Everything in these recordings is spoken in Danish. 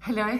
Halløj.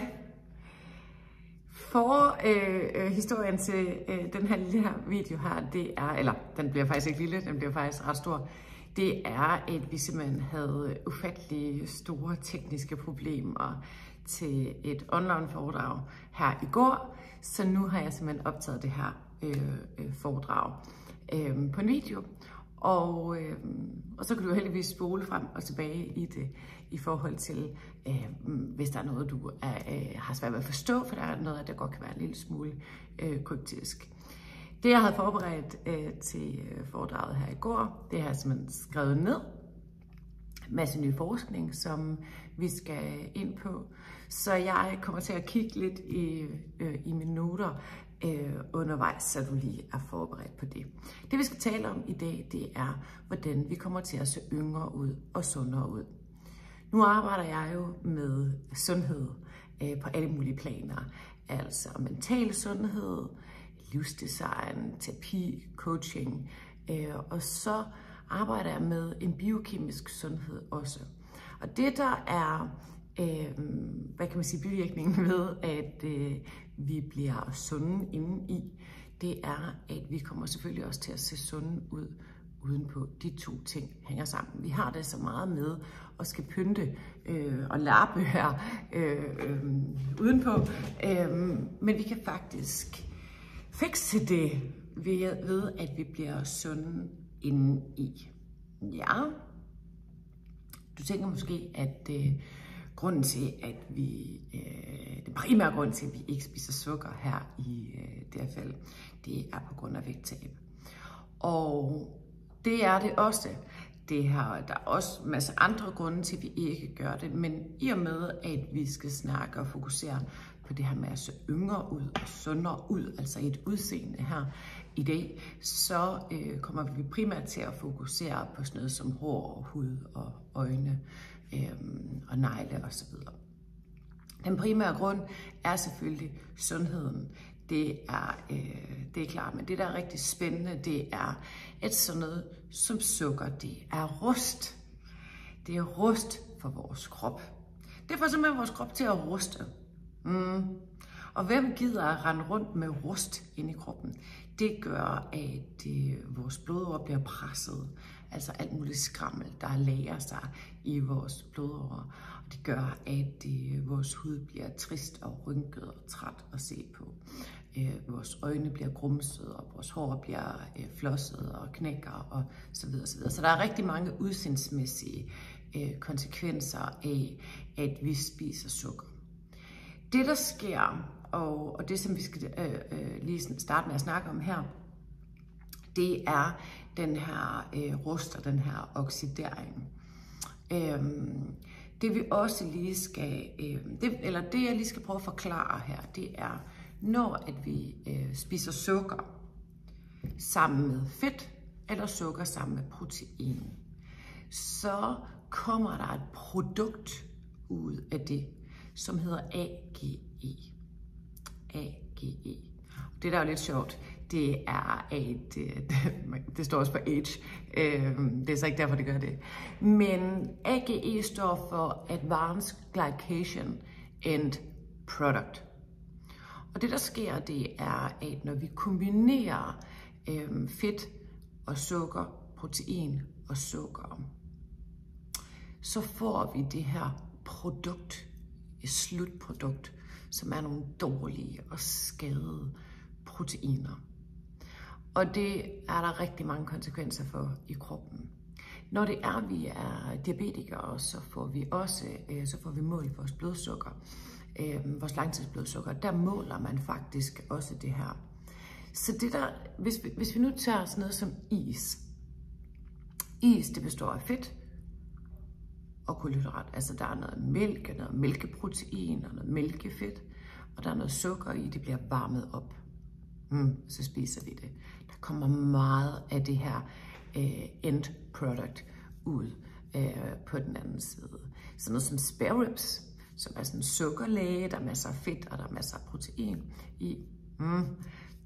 Historien til den her lille video her, det er, eller den bliver faktisk ikke lille, den bliver faktisk ret stor. Det er, at vi simpelthen havde ufattelig store tekniske problemer til et online foredrag her i går. Så nu har jeg simpelthen optaget det her foredrag på en video. Og så kan du heldigvis spole frem og tilbage i det, i forhold til, hvis der er noget, du har svært ved at forstå, for der er noget, der godt kan være en lille smule kryptisk. Det, jeg havde forberedt til foredraget her i går, det har jeg simpelthen skrevet ned. Masse ny forskning, som vi skal ind på. Så jeg kommer til at kigge lidt i mine noter undervejs, så du lige er forberedt på det. Det, vi skal tale om i dag, det er, hvordan vi kommer til at se yngre ud og sundere ud. Nu arbejder jeg jo med sundhed på alle mulige planer. Altså mental sundhed, livsdesign, terapi, coaching. Og så arbejder jeg med en biokemisk sundhed også. Og det, der er hvad kan man sige, bivirkningen ved, at vi bliver sunde indeni, det er, at vi kommer selvfølgelig også til at se sunde ud udenpå. De to ting hænger sammen. Vi har det så meget med at skal pynte og lappe her udenpå, men vi kan faktisk fikse det ved, at vi bliver sunde indeni. Ja, du tænker måske, at grunden til, at den primære grund til, at vi ikke spiser sukker her i det her fald, det er på grund af vægttab. Og det er det også. Der er også en masse andre grunde til, at vi ikke gør det, men i og med, at vi skal snakke og fokusere på det her med at se yngre ud og sundere ud, altså et udseende her i dag, så kommer vi primært til at fokusere på sådan noget som hår og hud og øjne og negle osv. Den primære grund er selvfølgelig sundheden. Det er klart, men det, der er rigtig spændende, det er, at sådan noget som sukker, det er rust. Det er rust for vores krop. Det får simpelthen vores krop til at ruste. Og hvem gider at rende rundt med rust inde i kroppen? Det gør, at vores blodårer bliver presset. Altså alt muligt skrammel, der lager sig i vores blodårer. Og det gør, at vores hud bliver trist og rynket og træt at se på. Vores øjne bliver grumset, og vores hår bliver flosset og knækker og så videre, så videre. Så der er rigtig mange udseendsmæssige konsekvenser af, at vi spiser sukker. Det, der sker, og det, som vi skal lige starte med at snakke om her, det er den her rust og den her oxidering. Det vi også lige skal, det jeg lige skal prøve at forklare her, det er, når at vi spiser sukker sammen med fedt, eller sukker sammen med protein, så kommer der et produkt ud af det, som hedder AGE. AGE. Det, der er jo lidt sjovt, det er, at det står også på age. Det er så ikke derfor, det gør det. Men AGE står for Advanced Glycation End Product. Og det, der sker, det er, at når vi kombinerer fedt og sukker, protein og sukker, så får vi det her produkt, et slutprodukt, som er nogle dårlige og skadede proteiner. Og det er der rigtig mange konsekvenser for i kroppen. Når det er, vi er diabetikere, så får vi målt vores blodsukker, vores langtidsblodsukker. Der måler man faktisk også det her. Så det der, hvis vi nu tager sådan noget som is. Is, det består af fedt og kulhydrat. Altså der er noget mælk, noget mælkeprotein og noget mælkefedt, og der er noget sukker i, det bliver varmet op. Så spiser vi det. Der kommer meget af det her end product ud på den anden side. Sådan noget som spare ribs, som er sådan en sukkerlæge, der er masser af fedt og der er masser af protein i.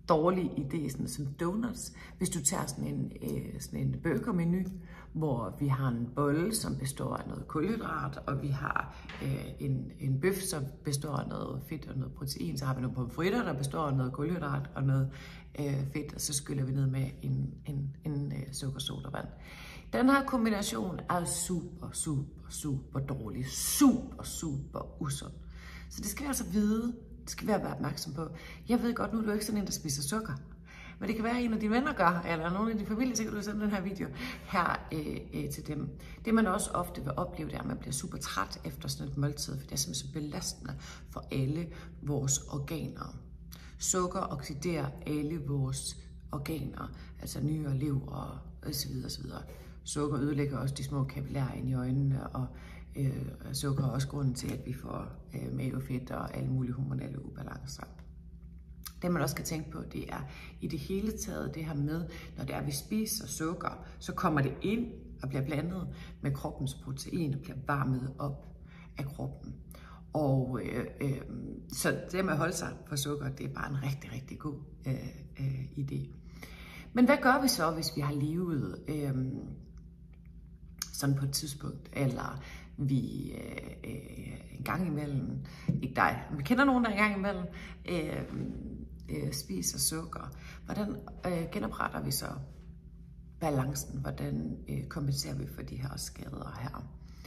dårlig idé, sådan som donuts. Hvis du tager sådan en burgermenu, hvor vi har en bolle, som består af noget kulhydrat, og vi har en bøf, som består af noget fedt og noget protein, så har vi nogle pomfritter, der består af noget kulhydrat og noget fedt, og så skyller vi ned med en sukkersodavand. Den her kombination er super dårlig, super usund. Så det skal vi altså vide, det skal vi være opmærksom på. Jeg ved godt, nu er du ikke sådan en, der spiser sukker. Men det kan være, at en af dine venner gør, eller nogen af din familie, så kan du sende den her video her til dem. Det man også ofte vil opleve, det er, at man bliver super træt efter sådan et måltid, for det er simpelthen så belastende for alle vores organer. Sukker oxiderer alle vores organer, altså nyrer, lever osv. Sukker ødelægger også de små kapillærer ind i øjnene, og sukker er også grunden til, at vi får mavefedt og alle mulige hormonelle ubalancer. Det man også skal tænke på, det er i det hele taget det her med, når det er, vi spiser sukker, så kommer det ind og bliver blandet med kroppens protein og bliver varmet op af kroppen. Og så det med at holde sig for sukker, det er bare en rigtig god idé. Men hvad gør vi så, hvis vi har levet sådan på et tidspunkt, eller vi en gang imellem, ikke dig, vi kender nogen, der en gang imellem spiser sukker. Hvordan genopretter vi så balancen? Hvordan kompenserer vi for de her skader her?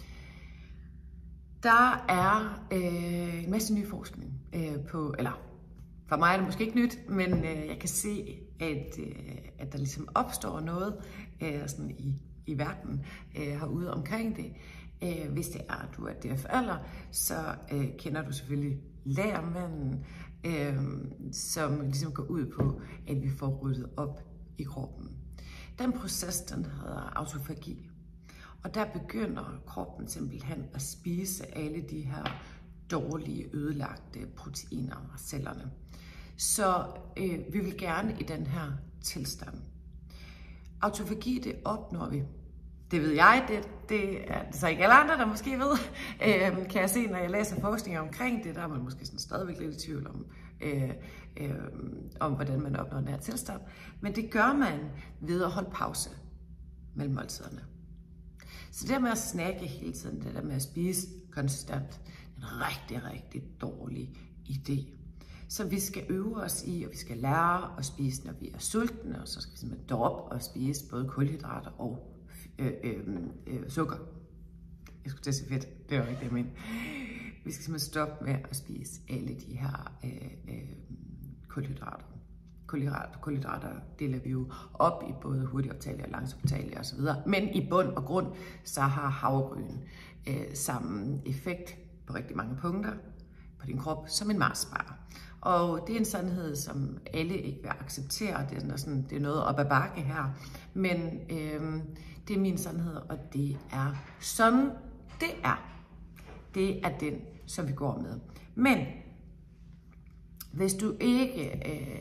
Der er en masse ny forskning på, eller for mig er det måske ikke nyt, men jeg kan se, at der ligesom opstår noget sådan i verden herude omkring det. Hvis det er, at du er DFL'er, så kender du selvfølgelig lagermanden, som ligesom går ud på, at vi får ryddet op i kroppen. Den proces, den hedder autofagi. Og der begynder kroppen simpelthen at spise alle de her dårlige, ødelagte proteiner og cellerne. Så vi vil gerne i den her tilstand. Autofagi, det opnår vi. Det ved jeg, det er så ikke alle andre, der måske ved. Kan jeg se, når jeg læser forskning omkring det, der er man måske sådan stadigvæk lidt i tvivl om hvordan man opnår den her tilstand. Men det gør man ved at holde pause mellem måltiderne. Så det der med at snakke hele tiden, det der med at spise konstant, det er en rigtig dårlig idé. Så vi skal øve os i, og vi skal lære at spise, når vi er sultne, og så skal vi simpelthen droppe og spise både kulhydrater og sukker. Jeg skulle til at sige fedt, det var ikke det, jeg mente. Vi skal simpelthen stoppe med at spise alle de her kulhydrater. Kulhydrater deler vi jo op i både hurtigoptagelige og langsomtagelige osv. Men i bund og grund, så har havregryn samme effekt på rigtig mange punkter på din krop som en Mars-bar. Og det er en sandhed, som alle ikke vil acceptere. Det er noget op ad bakke her. Men det er min sandhed, og det er sådan, det er. Det er den, som vi går med. Men hvis du ikke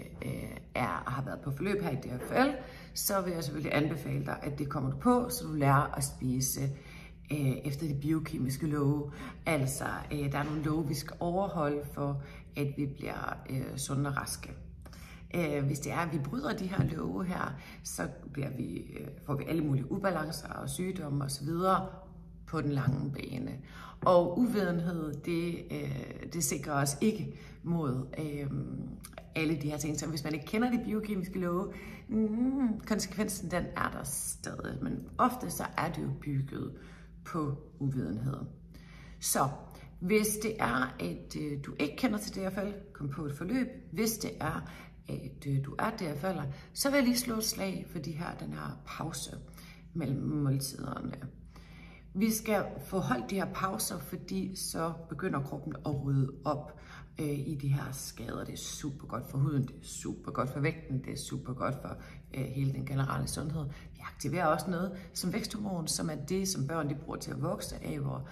har været på forløb her i DFL, så vil jeg selvfølgelig anbefale dig, at det kommer du på, så du lærer at spise efter de biokemiske love. Altså, der er nogle love, vi skal overholde for, at vi bliver sunde og raske. Hvis det er, at vi bryder de her love her, så får vi alle mulige ubalancer og sygdomme osv. på den lange bane. Og uvidenhed, det sikrer os ikke mod alle de her ting. Så hvis man ikke kender de biokemiske love, konsekvensen den er der stadig. Men ofte så er det jo bygget på uvidenhed. Så hvis det er, at du ikke kender til DFL, kom på et forløb. Hvis det er, at du er DFL'er, så vil jeg lige slå et slag for den her pause mellem måltiderne. Vi skal få holdt de her pauser, fordi så begynder kroppen at rydde op i de her skader. Det er super godt for huden, det er super godt for vægten, det er super godt for hele den generelle sundhed. Vi aktiverer også noget som væksthormon, som er det, som børn de bruger til at vokse af, hvor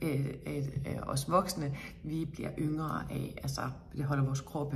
os voksne, vi bliver yngre af. Altså, det holder vores kroppe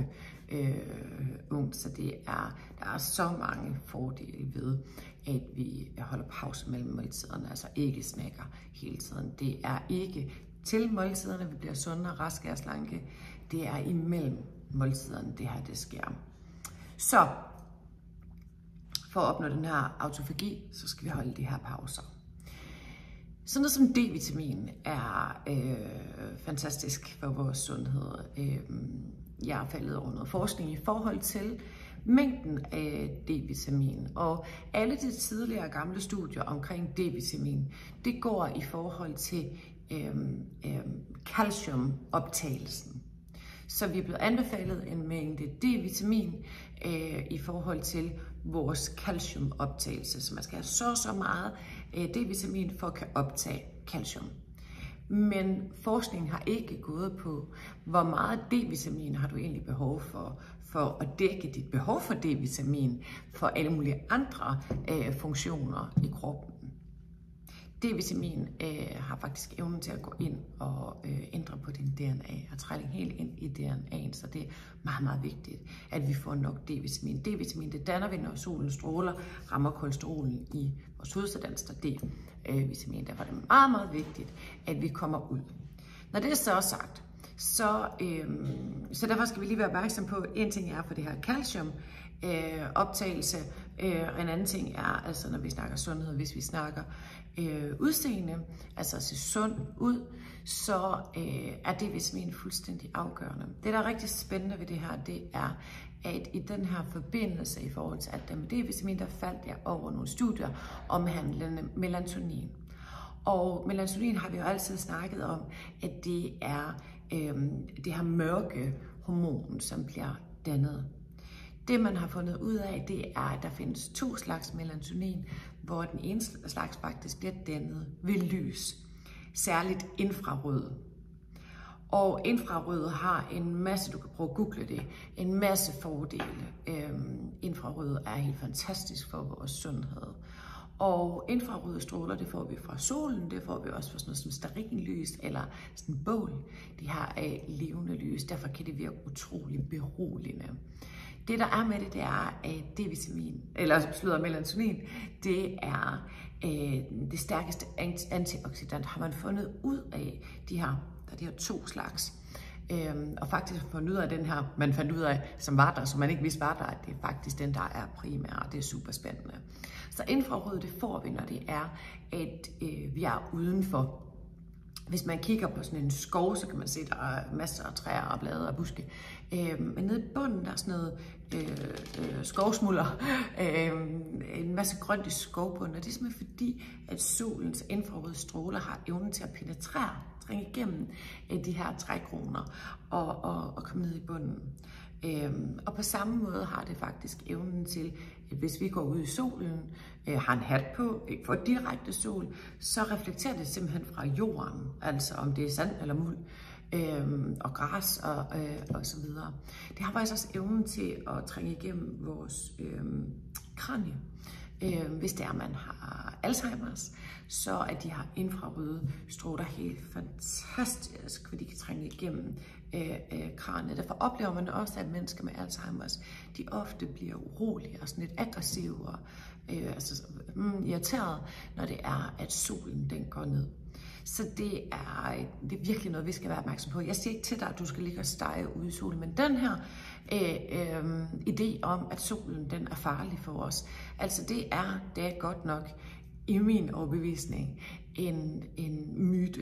ungt, så der er så mange fordele ved, at vi holder pause mellem måltiderne, altså ikke snakker hele tiden. Det er ikke til måltiderne, vi bliver sunde, raske og slanke. Det er imellem måltiderne, det her det sker. Så for at opnå den her autofagi, så skal vi holde de her pauser. Sådan noget som D-vitamin er fantastisk for vores sundhed. Jeg er faldet over noget forskning i forhold til mængden af D-vitamin, og alle de tidligere gamle studier omkring D-vitamin, det går i forhold til calciumoptagelsen. Så vi er blevet anbefalet en mængde D-vitamin i forhold til vores calciumoptagelse. Så man skal have så meget D-vitamin for at kan optage calcium. Men forskningen har ikke gået på, hvor meget D-vitamin har du egentlig behov for at dække dit behov for D-vitamin for alle mulige andre funktioner i kroppen. D-vitamin har faktisk evnen til at gå ind og ændre på din DNA og trænge helt ind i DNA'en, så det er meget, meget vigtigt, at vi får nok D-vitamin. D-vitamin, det danner vi, når solens stråler rammer kolesterolen i vores hud, så dannes der D-vitamin. Derfor er det meget, meget vigtigt, at vi kommer ud. Når det er så sagt, så derfor skal vi lige være opmærksom på, en ting er for det her calcium, optagelse, og en anden ting er, altså når vi snakker sundhed, hvis vi snakker udseende, altså at se sund ud, så er D-vitamin fuldstændig afgørende. Det, der er rigtig spændende ved det her, det er, at i den her forbindelse i forhold til alt det med D-vitamin, der faldt jeg over nogle studier omhandlende melatonin. Og melatonin har vi jo altid snakket om, at det er det her mørke hormon, som bliver dannet. Det, man har fundet ud af, det er, at der findes 2 slags melatonin, hvor den ene slags faktisk bliver dannet ved lys, særligt infrarød. Og infrarød har en masse, du kan prøve at google det, en masse fordele. Infrarød er helt fantastisk for vores sundhed. Og infrarøde stråler, det får vi fra solen, det får vi også fra sådan noget som stearinlys eller sådan bål. De her er levende lys, derfor kan det virke utrolig beroligende. Det, der er med det, det er, at D-vitamin, eller melatonin, det er det stærkeste antioxidant, har man fundet ud af de her 2 slags. Og faktisk fundet ud af den her, man fandt ud af, som var der, som man ikke vidste var der, at det er faktisk den, der er primær, og det er super spændende. Så infrarød, det får vi, når det er, at vi er udenfor. Hvis man kigger på sådan en skov, så kan man se, at der er masser af træer og blade og buske. Men nede i bunden, der er sådan noget skovsmulder, en masse grønt i skovbunden. Og det er simpelthen fordi, at solens infrarøde stråler har evnen til at penetrere, trænge igennem de her trækroner og komme ned i bunden. Og på samme måde har det faktisk evnen til, at hvis vi går ud i solen, har en hat på, ikke får direkte sol, så reflekterer det simpelthen fra jorden, altså om det er sand eller muld, og græs og så videre. Det har faktisk også evnen til at trænge igennem vores kranie. Hvis det er, man har Alzheimer's, så er de her infrarøde stråler helt fantastisk, for de kan trænge igennem kraniet. Derfor oplever man også, at mennesker med Alzheimer's, de ofte bliver urolige og sådan lidt aggressive og irriterede, når det er, at solen den går ned. Så det er virkelig noget, vi skal være opmærksom på. Jeg siger ikke til dig, at du skal ligge og stege ude i solen, men den her idé om, at solen den er farlig for os, altså det er godt nok i min overbevisning en myte.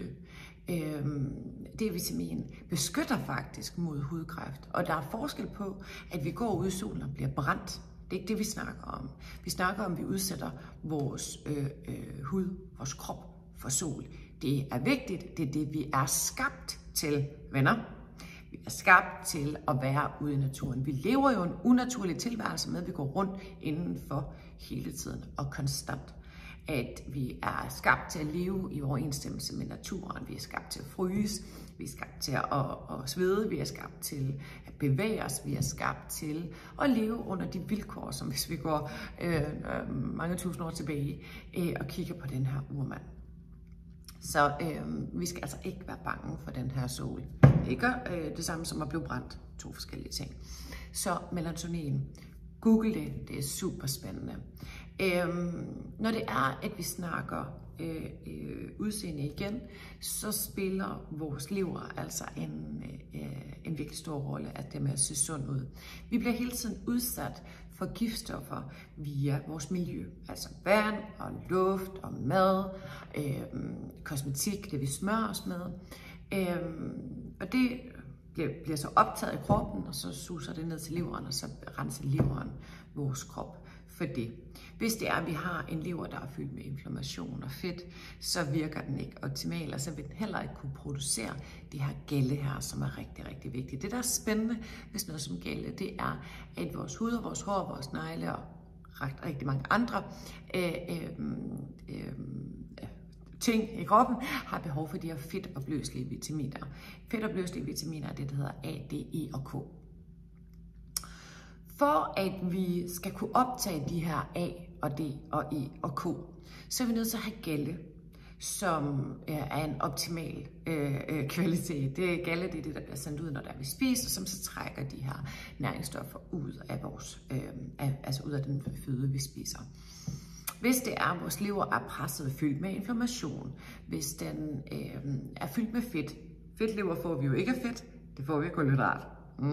D-vitamin beskytter faktisk mod hudkræft, og der er forskel på, at vi går ud i solen og bliver brændt. Det er ikke det, vi snakker om. Vi snakker om, at vi udsætter vores hud, vores krop for sol. Det er vigtigt, det er det, vi er skabt til, venner. Vi er skabt til at være ude i naturen. Vi lever jo en unaturlig tilværelse med, at vi går rundt indenfor hele tiden og konstant. At vi er skabt til at leve i overensstemmelse med naturen. Vi er skabt til at fryse, vi er skabt til at svede, vi er skabt til at bevæge os, vi er skabt til at leve under de vilkår, som hvis vi går mange tusind år tilbage og kigger på den her urmand. Så vi skal altså ikke være bange for den her sol. Ikke det samme som at blive brændt. 2 forskellige ting. Så melatonin. Google det. Det er super spændende. Når det er, at vi snakker udseende igen, så spiller vores lever altså en virkelig stor rolle, at det med at se sund ud. Vi bliver hele tiden udsat for giftstoffer via vores miljø, altså vand og luft og mad, kosmetik, det vi smører os med, og det bliver så optaget i kroppen, og så suser det ned til leveren, og så renser leveren vores krop for det. Hvis det er, at vi har en lever, der er fyldt med inflammation og fedt, så virker den ikke optimalt, og så vil den heller ikke kunne producere det her gælde her, som er rigtig, rigtig vigtigt. Det, der er spændende ved sådan noget som gælde, det er, at vores hud, vores hår, vores negle og rigtig mange andre ting i kroppen har behov for de her fedtopløselige vitaminer. Fedtopløselige vitaminer er det, der hedder A, D, E og K. For at vi skal kunne optage de her A og D og E og K, så er vi nødt til at have gælde, som er en optimal kvalitet. Gælde, det er det, der bliver sendt ud, når vi spiser, som så trækker de her næringsstoffer ud af vores, altså ud af den føde, vi spiser. Hvis det er, at vores lever er presset, fyldt med inflammation, hvis den er fyldt med fedt, fedtlever får vi jo ikke af fedt, det får vi af kulhydrat.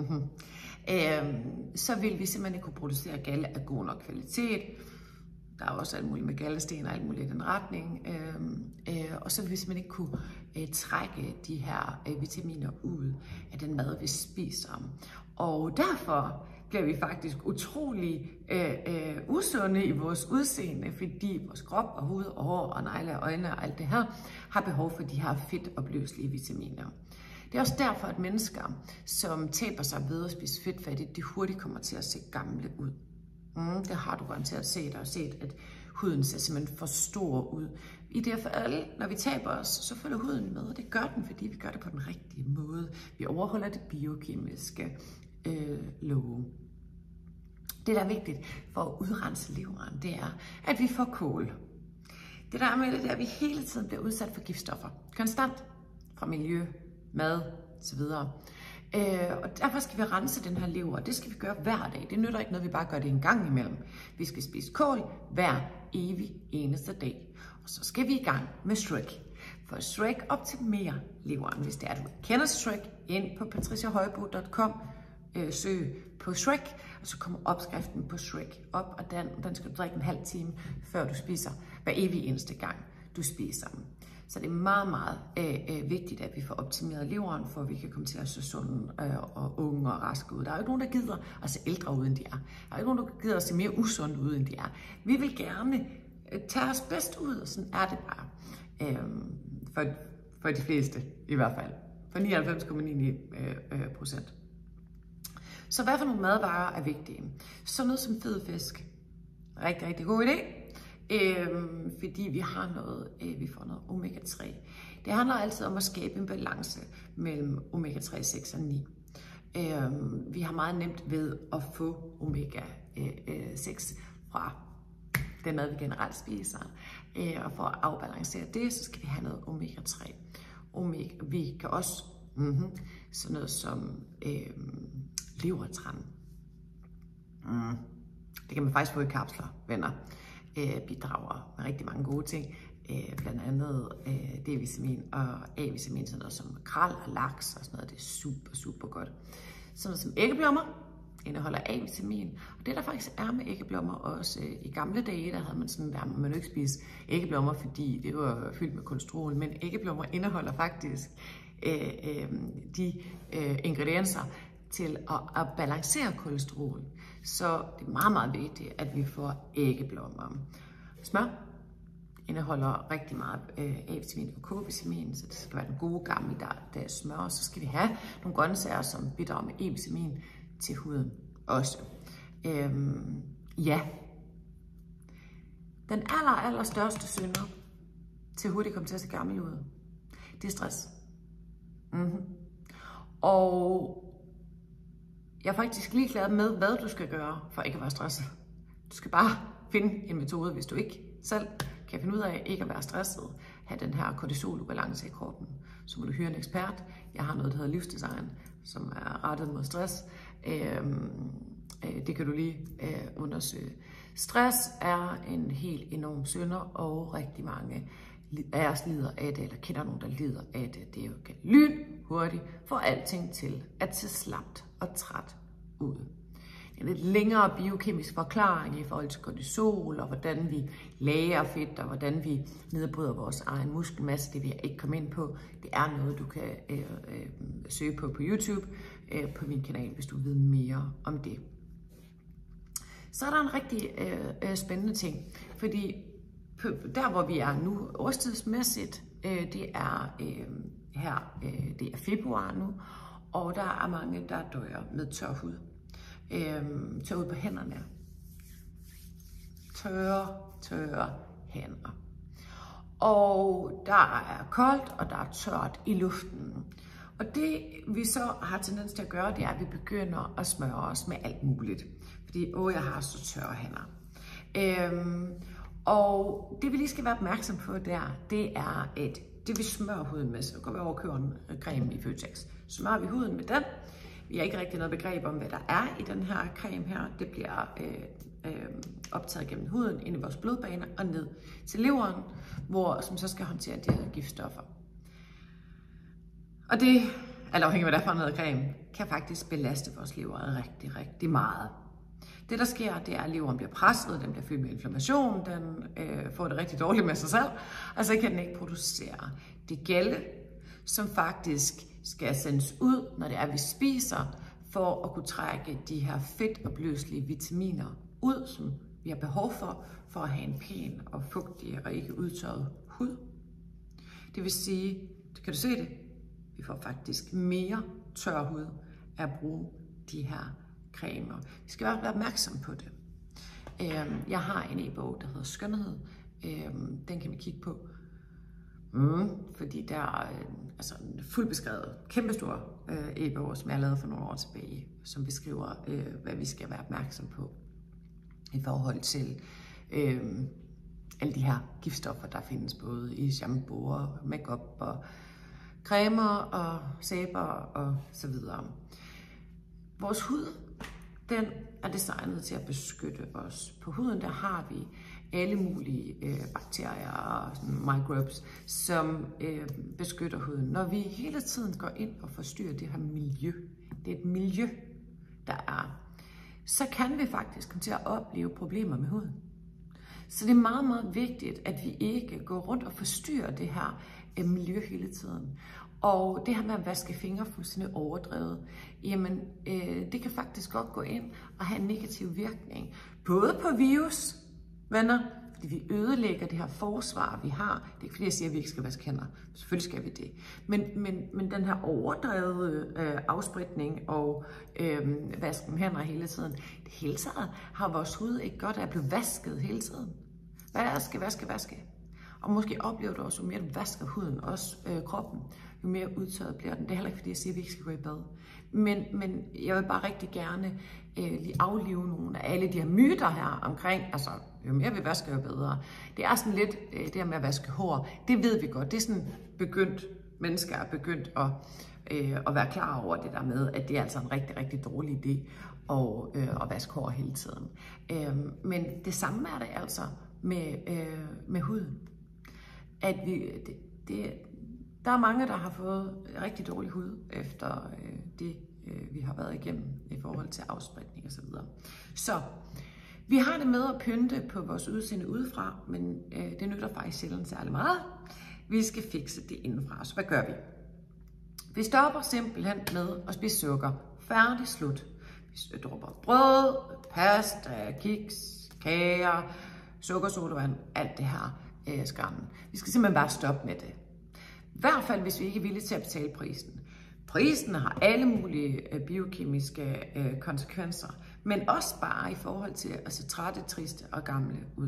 Så vil vi simpelthen ikke kunne producere gælde af god nok kvalitet. Der er også alt muligt med galdesten og alt muligt i den retning. Og så vil vi simpelthen ikke kunne trække de her vitaminer ud af den mad, vi spiser. Og derfor bliver vi faktisk utrolig usunde i vores udseende, fordi vores krop og hud og hår og negle og øjne og alt det her har behov for de her fedtopløselige vitaminer. Det er også derfor, at mennesker, som taber sig ved at spise fedtfattigt, de hurtigt kommer til at se gamle ud. Det har du garanteret set og set, at huden ser simpelthen for stor ud. I det for alle, når vi taber os, så følger huden med, og det gør den, fordi vi gør det på den rigtige måde. Vi overholder det biokemiske love. Det, der er vigtigt for at udrense leveren, det er, at vi får kål. Det der er med det, er, at vi hele tiden bliver udsat for giftstoffer. Konstant. Fra miljø, mad osv. Og derfor skal vi rense den her lever, og det skal vi gøre hver dag. Det nytter ikke noget, vi bare gør det en gang imellem. Vi skal spise kål hver evig eneste dag. Og så skal vi i gang med Shrek. For Shrek optimerer leveren. Hvis det er, at du kender Shrek, ind på patriciahøjbo.com, søg på Shrek, og så kommer opskriften på Shrek op, og den skal du drikke en halv time, før du spiser, hver evig eneste gang du spiser dem. Så det er meget, meget vigtigt, at vi får optimeret leveren, for at vi kan komme til at se sunde og unge og raske ud. Der er jo ikke nogen, der gider at se ældre ud, end de er. Der er ikke nogen, der gider at se mere usunde ud, end de er. Vi vil gerne tage os bedst ud, og sådan er det bare. For de fleste i hvert fald. For 99,99%. Så hvad for nogle madvarer er vigtige? Sådan noget som fed fisk. Rigtig, rigtig god idé. Fordi vi får noget omega-3. Det handler altid om at skabe en balance mellem omega-3, 6 og 9. Vi har meget nemt ved at få omega-6 fra den mad, vi generelt spiser. Og for at afbalancere det, så skal vi have noget omega-3. Vi kan også sådan noget som levertran. Det kan man faktisk få i kapsler, venner. Bidrager med rigtig mange gode ting. Blandt andet D-vitamin og A-vitamin, sådan noget som makrel og laks og sådan noget. Det er super, super godt. Sådan noget som æggeblommer indeholder A-vitamin. Og det der faktisk er med æggeblommer også, i gamle dage, der havde man sådan, der man jo ikke spise æggeblommer, fordi det var fyldt med kolesterol. Men æggeblommer indeholder faktisk de ingredienser til at balancere kolesterol. Så det er meget, meget vigtigt, at vi får æggeblommer. Smør indeholder rigtig meget A-vitamin og K-vitamin, så det skal være den gode gamle der smør. Og så skal vi have nogle grøntsager, som bidrager med E-vitamin til huden også. Ja. Den allerstørste synder til hurtigt komme til at se gammel ud, det er stress. Og jeg er faktisk ligeglad med, hvad du skal gøre for ikke at være stresset. Du skal bare finde en metode, hvis du ikke selv kan finde ud af ikke at være stresset, have den her kortisolubalance i kroppen. Så må du hyre en ekspert. Jeg har noget, der hedder livsdesign, som er rettet mod stress. Det kan du lige undersøge. Stress er en helt enorm synder, og rigtig mange af os lider af det, eller kender nogen, der lider af det. Det er jo lynhurtigt får alting til at se slapt og træt ud. Det er en lidt længere biokemisk forklaring i forhold til kortisol, og hvordan vi lagrer fedt, og hvordan vi nedbryder vores egen muskelmasse. Det vil jeg ikke komme ind på. Det er noget, du kan søge på YouTube på min kanal, hvis du vil vide mere om det. Så er der en rigtig spændende ting, fordi der, hvor vi er nu årstidsmæssigt, det er det er februar nu, og der er mange, der dør med tør hud. Tør ud på hænderne. Tørre hænder. Og der er koldt, og der er tørt i luften. Og det vi så har tendens til at gøre, det er, at vi begynder at smøre os med alt muligt. Fordi, jeg har så tørre hænder. Og det vi lige skal være opmærksom på der, det er, at det vi smører huden med, så går vi over og køber en creme i Føtex. Smører vi huden med den. Vi har ikke rigtig noget begreb om, hvad der er i den her creme her. Det bliver optaget gennem huden, ind i vores blodbaner og ned til leveren, som så skal håndtere de her giftstoffer. Og det, alt afhængig af hvad der er for noget creme, kan faktisk belaste vores lever rigtig, rigtig meget. Det der sker, det er, at leveren bliver presset, den bliver fyldt med inflammation, den får det rigtig dårligt med sig selv, og så kan den ikke producere det gælde, som faktisk skal sendes ud, når det er, vi spiser, for at kunne trække de her fedtopløselige vitaminer ud, som vi har behov for at have en pæn og fugtig og ikke udtørret hud. Det vil sige, kan du se det? Vi får faktisk mere tør hud af at bruge de her cremer. Vi skal være opmærksom på det. Jeg har en e-bog, der hedder Skønhed. Den kan vi kigge på. Fordi der er en fuldt beskrevet, kæmpestor e-bog, som jeg lavede for nogle år tilbage, som beskriver, hvad vi skal være opmærksom på i forhold til alle de her giftstoffer, der findes både i shampooer, makeup og cremer og sæber og så videre. Vores hud, den er designet til at beskytte os. På huden, der har vi alle mulige bakterier og microbes, som beskytter huden. Når vi hele tiden går ind og forstyrrer det her miljø, det er et miljø, der er, så kan vi faktisk komme til at opleve problemer med huden. Så det er meget, meget vigtigt, at vi ikke går rundt og forstyrrer det her miljø hele tiden. Og det her med at vaske fingre fuldstændig overdrevet, jamen det kan faktisk godt gå ind og have en negativ virkning. Både på virus, venner, fordi vi ødelægger det her forsvar, vi har. Det er ikke fordi, jeg siger, at vi ikke skal vaske hænder. Selvfølgelig skal vi det. Men den her overdrevet afspritning og vasken hænder hele tiden, det hele taget har vores hud ikke godt af at blive vasket hele tiden. Vaske. Og måske oplever du også, jo mere du vasker huden, også kroppen, jo mere udtørret bliver den. Det er heller ikke fordi, jeg siger, at vi ikke skal gå i bad. Men jeg vil bare rigtig gerne lige aflive nogle af alle de her myter her omkring, altså jo mere vi vasker, jo bedre. Det er sådan lidt det her med at vaske hår, det ved vi godt. Det er sådan mennesker er begyndt at være klar over det der med, at det er altså en rigtig, rigtig dårlig idé at vaske hår hele tiden. Men det samme er det altså med huden. At der er mange, der har fået rigtig dårlig hud efter det, vi har været igennem i forhold til afspritning osv. Så vi har det med at pynte på vores udseende udefra, men det nytter faktisk sjældent særlig meget. Vi skal fikse det indenfra. Så hvad gør vi? Vi stopper simpelthen med at spise sukker. Færdig, slut. Vi dropper brød, pasta, kiks, kager, sukker, sodavand, alt det her skammen. Vi skal simpelthen bare stoppe med det. I hvert fald, hvis vi ikke er villige til at betale prisen. Prisen har alle mulige biokemiske konsekvenser, men også bare i forhold til at se trætte, triste og gamle ud.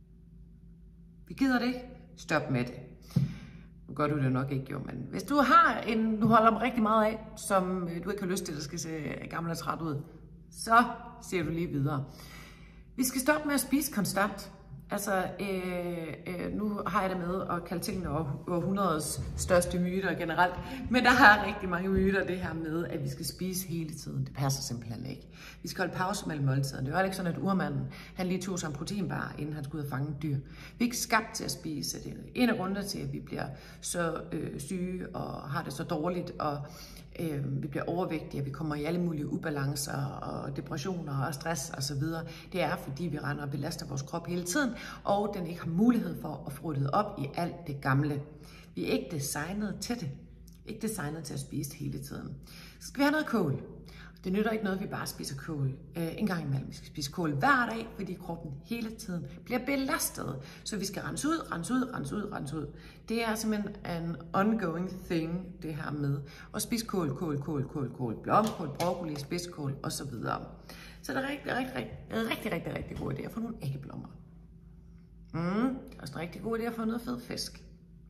Vi gider det ikke. Stop med det. Nu gør du det nok ikke, jo, men hvis du har du holder mig rigtig meget af, som du ikke har lyst til, at skal se gammel og træt ud, så ser du lige videre. Vi skal stoppe med at spise konstant. Altså, nu har jeg det med at kalde tingene århundredets største myter generelt, men der er rigtig mange myter, det her med, at vi skal spise hele tiden. Det passer simpelthen ikke. Vi skal holde pause mellem måltiderne. Det er jo ikke sådan, at urmanden, han lige tog sig en proteinbar, inden han skulle ud og fange dyr. Vi er ikke skabt til at spise. Det er en af grundene til, at vi bliver så syge og har det så dårligt, og vi bliver overvægtige, og vi kommer i alle mulige ubalancer og depressioner og stress osv. Det er, fordi vi render og belaster vores krop hele tiden, og den ikke har mulighed for at få ryddet op i alt det gamle. Vi er ikke designet til det. Ikke designet til at spise hele tiden. Så skal vi have noget kål. Det nytter ikke noget, at vi bare spiser kål en gang imellem. Vi skal spise kål hver dag, fordi kroppen hele tiden bliver belastet. Så vi skal rense ud. Det er simpelthen en ongoing thing, det her med at spise kål, blomkål, broccoli, spidskål osv. Så det er rigtig god idé at få nogle æggeblommer. Det er også en rigtig god idé at få noget fed fisk.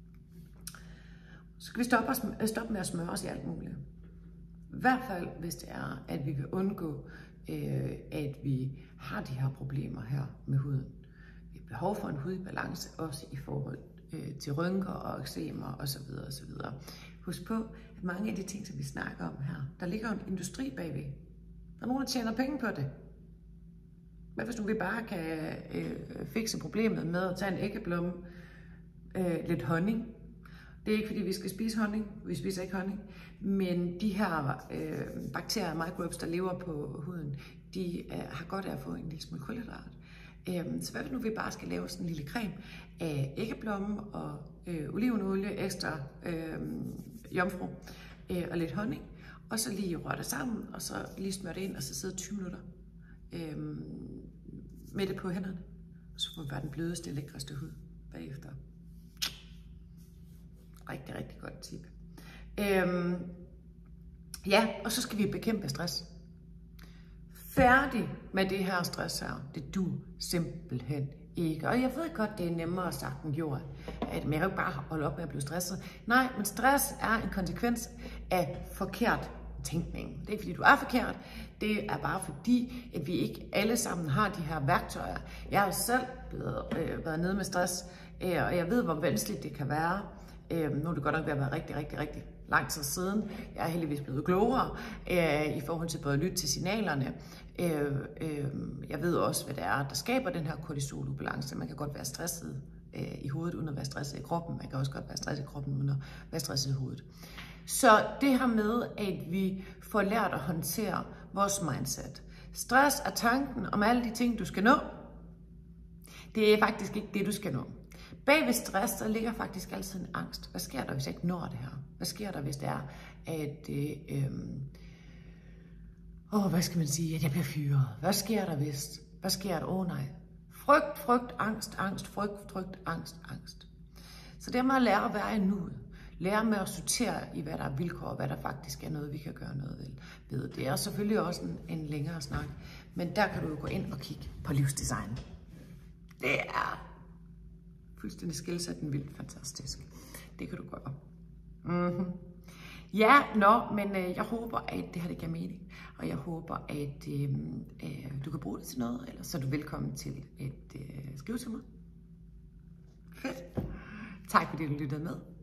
Så skal vi stoppe med at smøre os i alt muligt. I hvert fald, hvis det er, at vi vil undgå, at vi har de her problemer her med huden. Vi har behov for en hud i balance, også i forhold til rynker og eksemer osv. Husk på, at mange af de ting, som vi snakker om her, der ligger en industri bagved. Der er nogen, der tjener penge på det. Hvad hvis nu vi bare kan fikse problemet med at tage en æggeblomme, lidt honning? Det er ikke, fordi vi skal spise honning. Vi spiser ikke honning. Men de her bakterier og microbes, der lever på huden, de har godt af at få en lille smule kulhydrat. Så hvad hvis nu vi bare skal lave sådan en lille creme af æggeblomme og olivenolie, ekstra jomfru og lidt honning. Og så lige røre det sammen, og så lige smøre det ind, og så sidde 20 minutter med det på hænderne. Og så får vi bare den blødeste, lækreste hud bagefter. Rigtig godt tip. Ja, og så skal vi bekæmpe stress. Færdig med det her stress her. Det du simpelthen ikke. Og jeg ved godt, det er nemmere sagt end gjort. Men jeg kan jo bare holde op med at blive stresset. Nej, men stress er en konsekvens af forkert tænkning. Det er ikke fordi du er forkert. Det er bare fordi, at vi ikke alle sammen har de her værktøjer. Jeg har selv været nede med stress, og jeg ved, hvor vanskeligt det kan være. Nu er det godt nok ved at være rigtig lang tid siden. Jeg er heldigvis blevet klogere i forhold til både at lytte til signalerne. Jeg ved også, hvad det er, der skaber den her kortisolubalance. Man kan godt være stresset i hovedet, uden at være stresset i kroppen. Man kan også godt være stresset i kroppen, uden at være stresset i hovedet. Så det her med, at vi får lært at håndtere vores mindset. Stress er tanken om alle de ting, du skal nå. Det er faktisk ikke det, du skal nå. Bag ved stress, der ligger faktisk altid en angst. Hvad sker der, hvis jeg ikke når det her? Hvad sker der, hvis det er, at hvad skal man sige, at jeg bliver fyret? Hvad sker der, hvis? Hvad sker der? Nej. Frygt, angst, frygt, angst. Så det er med at lære at være i nuet. Lære med at sortere i, hvad der er vilkår, og hvad der faktisk er noget, vi kan gøre noget ved. Det er selvfølgelig også en længere snak, men der kan du jo gå ind og kigge på livsdesign. Det er fuldstændig skelsættende vildt fantastisk. Det kan du gøre. Ja, men jeg håber, at det her det giver mening, og jeg håber, at du kan bruge det til noget, ellers så er du velkommen til at skrive til mig. Fedt. Tak fordi du lyttede med.